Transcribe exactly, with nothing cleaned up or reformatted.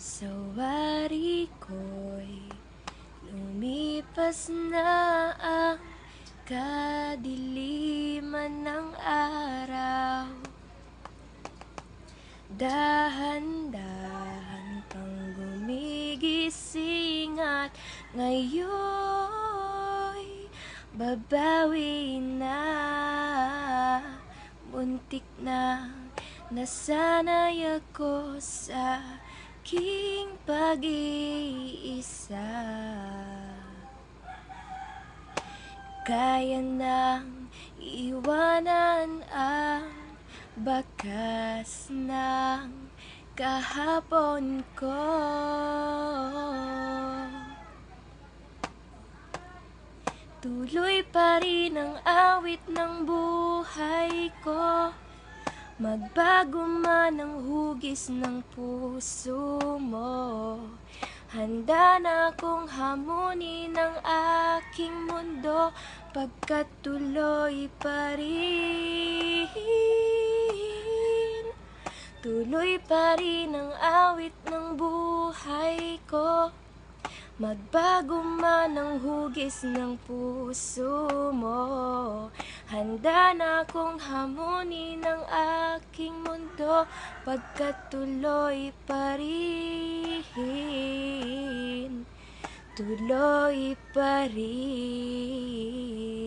Sa wari ko'y lumipas na ang kadiliman ng araw. Dahan-dahan pang gumigising at ngayon'y babawi na. Muntik na nasanay ako sa aking pag-iisa. Kaya nang iwanan ang bakas ng kahapon ko. Tuloy pa rin ang awit ng buhay ko, magbago man ang hugis ng puso mo. Handa na akong hamunin ang aking mundo, pagkat tuloy pa rin. Tuloy pa rin ang awit ng buhay ko, magbago man ang hugis ng puso mo. Handa na akong hamunin ang aking mundo, pagkat tuloy pa rin. Tuloy pa rin.